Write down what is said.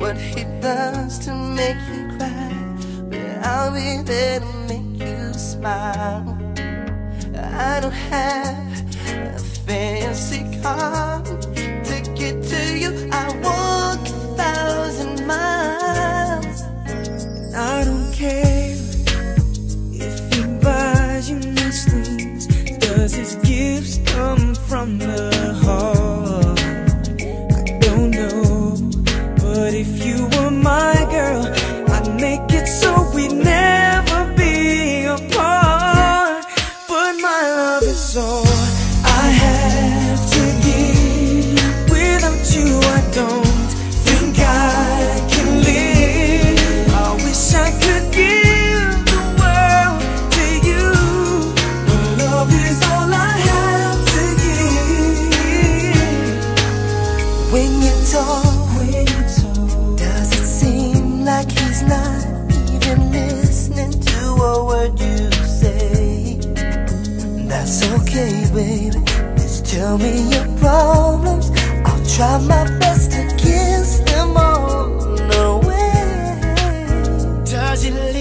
what he does to make you cry, but I'll be there to make you smile. I don't have a fancy car to get to you. I walk 1,000 miles. I don't care if he buys you nice things. Does his gifts come from the heart? I don't know, but if you were my girl, I'd make it so we'd never be apart. But my love is all I have to give. Without you I don't think I can live. I wish I could give the world to you, but love is all I have to give. When you talk, does it seem like he's not even listening to a word you say? That's okay, baby, just tell me your problems. I'll try my best to kiss them all away. Does it